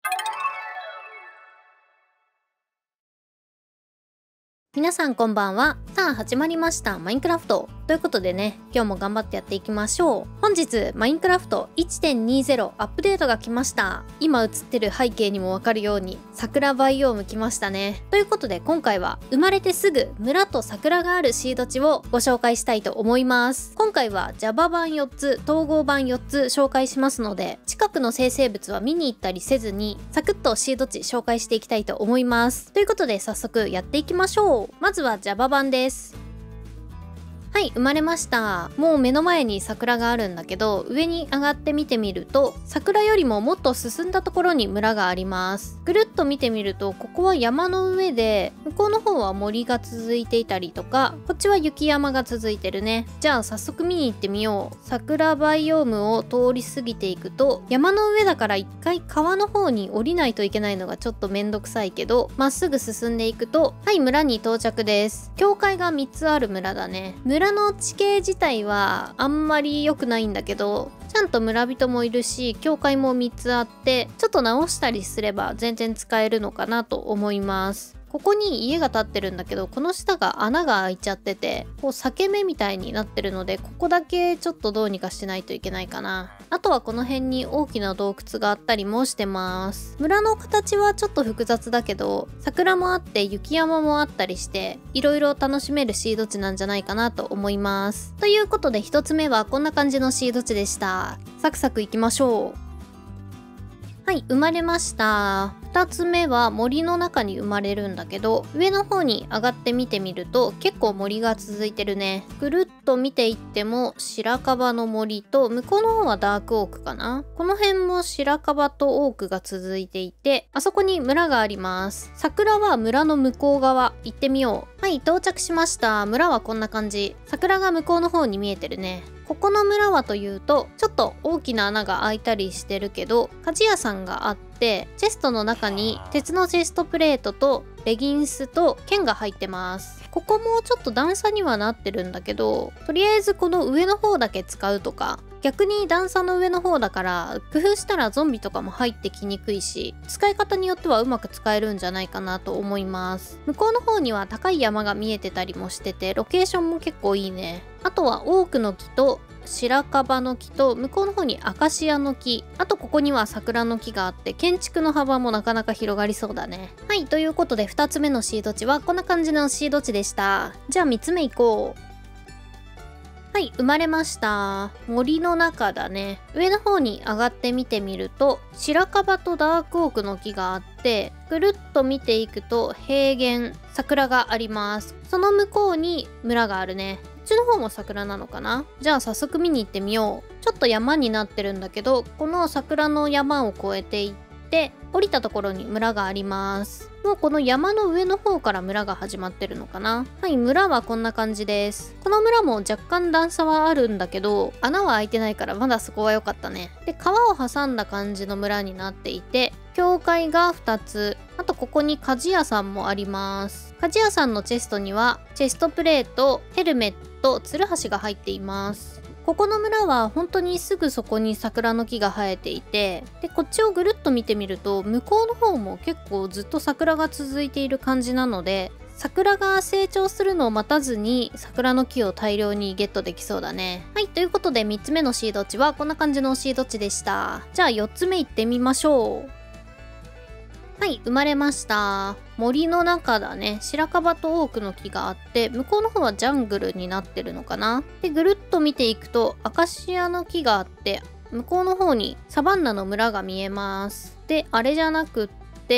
皆さんこんばんは。さあ始まりましたマインクラフトということでね、今日も頑張ってやっていきましょう。本日マインクラフト 1.20 アップデートが来ました。今映ってる背景にもわかるように桜バイオーム来ましたね。ということで今回は生まれてすぐ村と桜があるシード地をご紹介したいと思います。今回は Java 版4つ統合版4つ紹介しますので、近くの生成物は見に行ったりせずにサクッとシード地紹介していきたいと思います。ということで早速やっていきましょう。まずは Java 版です。はい、生まれました。もう目の前に桜があるんだけど、上に上がって見てみると、桜よりももっと進んだところに村があります。ぐるっと見てみると、ここは山の上で、向こうの方は森が続いていたりとか、こっちは雪山が続いてるね。じゃあ早速見に行ってみよう。桜バイオームを通り過ぎていくと、山の上だから一回川の方に降りないといけないのがちょっとめんどくさいけど、まっすぐ進んでいくと、はい、村に到着です。教会が3つある村だね。村の地形自体はあんまり良くないんだけど、ちゃんと村人もいるし、教会も3つあって、ちょっと直したりすれば全然使えるのかなと思います。ここに家が建ってるんだけど、この下が穴が開いちゃってて、こう裂け目みたいになってるので、ここだけちょっとどうにかしないといけないかな。あとはこの辺に大きな洞窟があったりもしてます。村の形はちょっと複雑だけど、桜もあって雪山もあったりして、いろいろ楽しめるシード地なんじゃないかなと思います。ということで1つ目はこんな感じのシード地でした。サクサクいきましょう。はい、生まれました。2つ目は森の中に生まれるんだけど、上の方に上がって見てみると結構森が続いてるね。ぐるっと見ていっても白樺の森と、向こうの方はダークオークかな。この辺も白樺とオークが続いていて、あそこに村があります。桜は村の向こう側行ってみよう。はい、到着しました。村はこんな感じ。桜が向こうの方に見えてるね。ここの村はというと、ちょっと大きな穴が開いたりしてるけど、鍛冶屋さんがあって、チェストの中に鉄のチェストプレートとレギンスと剣が入ってます。ここもちょっと段差にはなってるんだけど、とりあえずこの上の方だけ使うとか、逆に段差の上の方だから工夫したらゾンビとかも入ってきにくいし、使い方によってはうまく使えるんじゃないかなと思います。向こうの方には高い山が見えてたりもしてて、ロケーションも結構いいね。あとはオークの木と白樺の木と、向こうの方にアカシアの木、あとここには桜の木があって、建築の幅もなかなか広がりそうだね。はい、ということで2つ目のシード地はこんな感じのシード地でした。じゃあ3つ目いこう。はい、生まれました。森の中だね。上の方に上がって見てみると、白樺とダークオークの木があって、ぐるっと見ていくと平原、桜があります。その向こうに村があるね。こっちの方も桜なのかな。じゃあ早速見に行ってみよう。ちょっと山になってるんだけど、この桜の山を越えていって降りたところに村があります。もうこの山の上の方から村が始まってるのかな。はい、村はこんな感じです。この村も若干段差はあるんだけど、穴は開いてないからまだそこは良かったね。で、川を挟んだ感じの村になっていて、教会が2つ、あとここに鍛冶屋さんもあります。鍛冶屋さんのチェストにはチェストプレート、ヘルメット、ツルハシが入っています。ここの村は本当にすぐそこに桜の木が生えていて、でこっちをぐるっと見てみると向こうの方も結構ずっと桜が続いている感じなので、桜が成長するのを待たずに桜の木を大量にゲットできそうだね。はい、ということで3つ目のシード地はこんな感じのシード地でした。じゃあ4つ目行ってみましょう。はい、生まれました。森の中だね。白樺とオークの木があって、向こうの方はジャングルになってるのかな。で、ぐるっと見ていくとアカシアの木があって、向こうの方にサバンナの村が見えます。で、あれじゃなくって、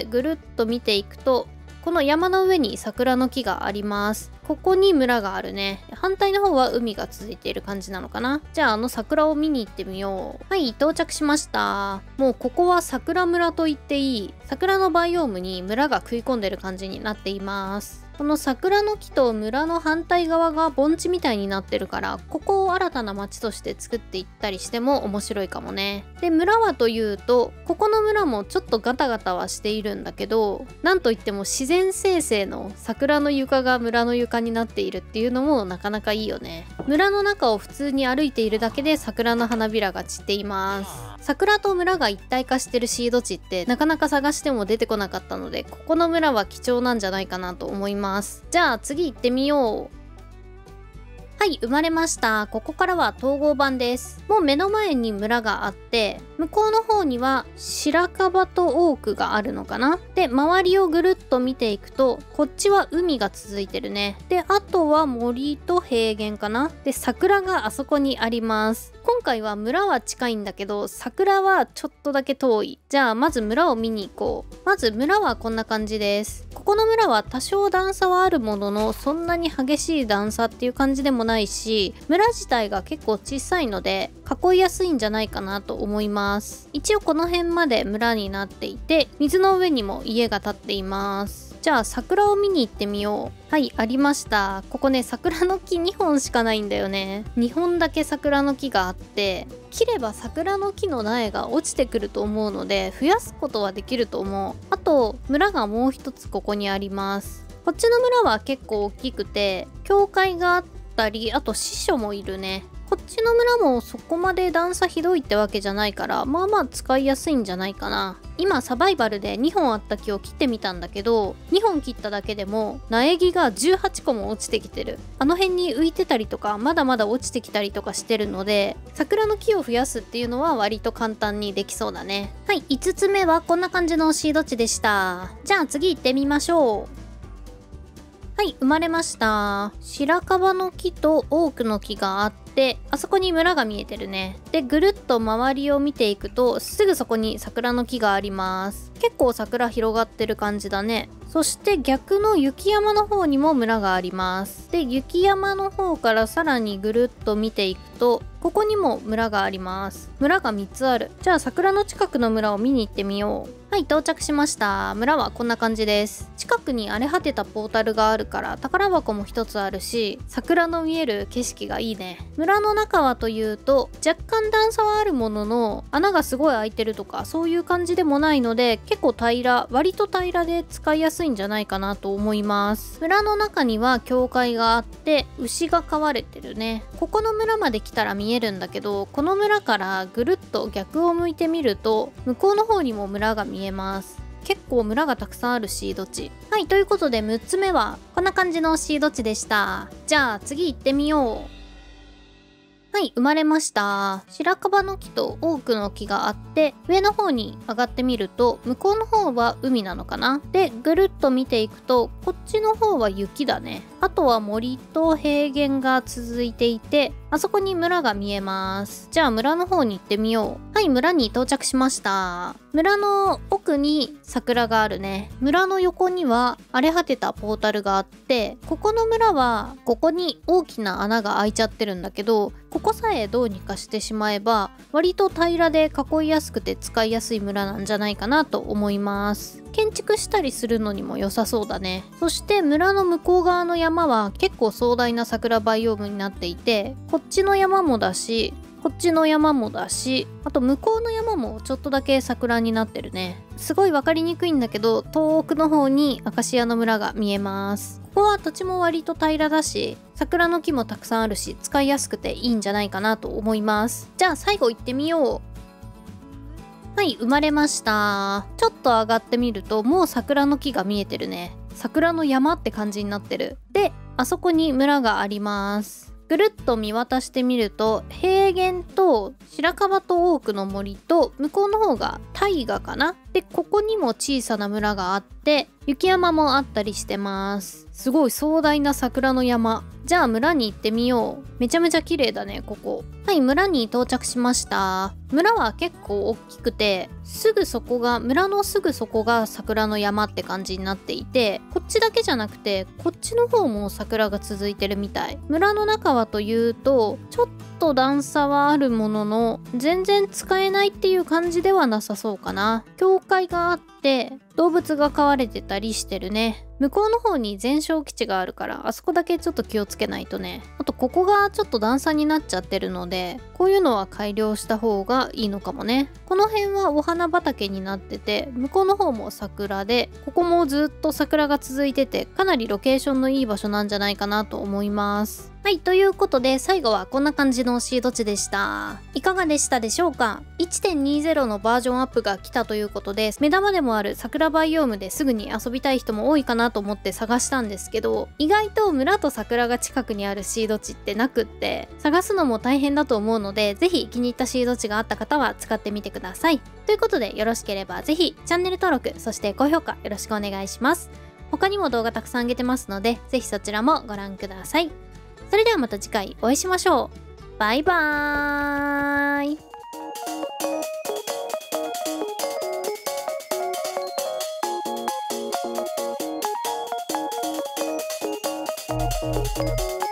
ぐるっと見ていくと、この山の上に桜の木があります。ここに村があるね。反対の方は海が続いている感じなのかな。じゃあ桜を見に行ってみよう。はい、到着しました。もうここは桜村と言っていい。桜のバイオームに村が食い込んでる感じになっています。この桜の木と村の反対側が盆地みたいになってるから、ここを新たな町として作っていったりしても面白いかもね。で、村はというと、ここの村もちょっとガタガタはしているんだけど、なんといっても自然生成の桜の床が村の床観になっているっていうのもなかなかいいよね。村の中を普通に歩いているだけで桜の花びらが散っています。桜と村が一体化してるシード地ってなかなか探しても出てこなかったので、ここの村は貴重なんじゃないかなと思います。じゃあ次行ってみよう。はい、生まれました。ここからは統合版です。もう目の前に村があって、向こうの方には白樺とオークがあるのかな。で、周りをぐるっと見ていくと、こっちは海が続いてるね。で、あとは森と平原かな。で、桜があそこにあります。今回は村は近いんだけど、桜はちょっとだけ遠い。じゃあまず村を見に行こう。まず村はこんな感じです。ここの村は多少段差はあるものの、そんなに激しい段差っていう感じでもないし、村自体が結構小さいので囲いやすいんじゃないかなと思います。一応この辺まで村になっていて、水の上にも家が建っています。じゃあ桜を見に行ってみよう。はい、ありました。ここね、桜の木2本しかないんだよね。2本だけ桜の木があって、切れば桜の木の苗が落ちてくると思うので、増やすことはできると思う。あと、村がもう一つここにあります。こっちの村は結構大きくて、教会があったり、あと司書もいるね。こっちの村もそこまで段差ひどいってわけじゃないから、まあまあ使いやすいんじゃないかな。今サバイバルで2本あった木を切ってみたんだけど、2本切っただけでも苗木が18個も落ちてきてる。あの辺に浮いてたりとか、まだまだ落ちてきたりとかしてるので、桜の木を増やすっていうのは割と簡単にできそうだね。はい、5つ目はこんな感じのシード地でした。じゃあ次行ってみましょう。はい、生まれました。白樺の木とオークの木があって、あそこに村が見えてるね。で、ぐるっと周りを見ていくと、すぐそこに桜の木があります。結構桜広がってる感じだね。そして逆の雪山の方にも村があります。で、雪山の方からさらにぐるっと見ていくと、ここにも村があります。村が3つある。じゃあ桜の近くの村を見に行ってみよう。はい、到着しました。村はこんな感じです。近くに荒れ果てたポータルがあるから宝箱も一つあるし、桜の見える景色がいいね。村の中はというと、若干段差はあるものの、穴がすごい開いてるとかそういう感じでもないので、結構割と平らで使いやすいんじゃないかなと思います。村の中には教会があって、牛が飼われてるね。ここの村まで来たら見えるんだけど、この村からぐるっと逆を向いてみると、向こうの方にも村が見えます。結構村がたくさんあるシード地。はい、ということで6つ目はこんな感じのシード地でした。じゃあ次行ってみよう。はい、生まれました。白樺の木とオークの木があって、上の方に上がってみると、向こうの方は海なのかな。で、ぐるっと見ていくと、こっちの方は雪だね。あとは森と平原が続いていて、あそこに村が見えます。じゃあ村の方に行ってみよう。はい、村に到着しました。村の奥に桜があるね。村の横には荒れ果てたポータルがあって、ここの村はここに大きな穴が開いちゃってるんだけど、ここさえどうにかしてしまえば割と平らで囲いやすくて使いやすい村なんじゃないかなと思います。建築したりするのにも良さそうだね。そして村の向こう側の山は結構壮大な桜バイオームになっていて、こっちの山もだし、こっちの山もだし、あと向こうの山もちょっとだけ桜になってるね。すごい分かりにくいんだけど、遠くの方にアカシアの村が見えます。ここは土地も割と平らだし、桜の木もたくさんあるし、使いやすくていいんじゃないかなと思います。じゃあ最後行ってみよう。はい、生まれました。ちょっと上がってみると、もう桜の木が見えてるね。桜の山って感じになってる。で、あそこに村があります。ぐるっと見渡してみると、平原と白樺とオークの森と、向こうの方が大河かな。で、ここにも小さな村があって、雪山もあったりしてます。すごい壮大な桜の山。じゃあ村に行ってみよう。めちゃめちゃ綺麗だね、ここ。はい、村に到着しました。村は結構大きくて、村のすぐそこが桜の山って感じになっていて、こっちだけじゃなくて、こっちの方も桜が続いてるみたい。村の中はというと、ちょっと段差はあるものの、全然使えないっていう感じではなさそうかな。教会があって、動物が飼われてたりしてるね。向こうの方に全焼基地があるから、あそこだけちょっと気をつけないとね。あとここがちょっと段差になっちゃってるので、 こういうのは改良した方がいいのかもね。この辺はお花畑になってて、向こうの方も桜で、ここもずっと桜が続いてて、かなりロケーションのいい場所なんじゃないかなと思います。はい、ということで最後はこんな感じのシード地でした。いかがでしたでしょうか？ 1.20 のバージョンアップが来たということで、目玉でもある桜バイオームですぐに遊びたい人も多いかなと思って探したんですけど、意外と村と桜が近くにあるシード地ってなくって、探すのも大変だと思うので、ぜひ気に入ったシード地があった方は使ってみてください。ということでよろしければぜひチャンネル登録、そして高評価よろしくお願いします。他にも動画たくさん上げてますので、ぜひそちらもご覧ください。それではまた次回お会いしましょう。バイバーイ。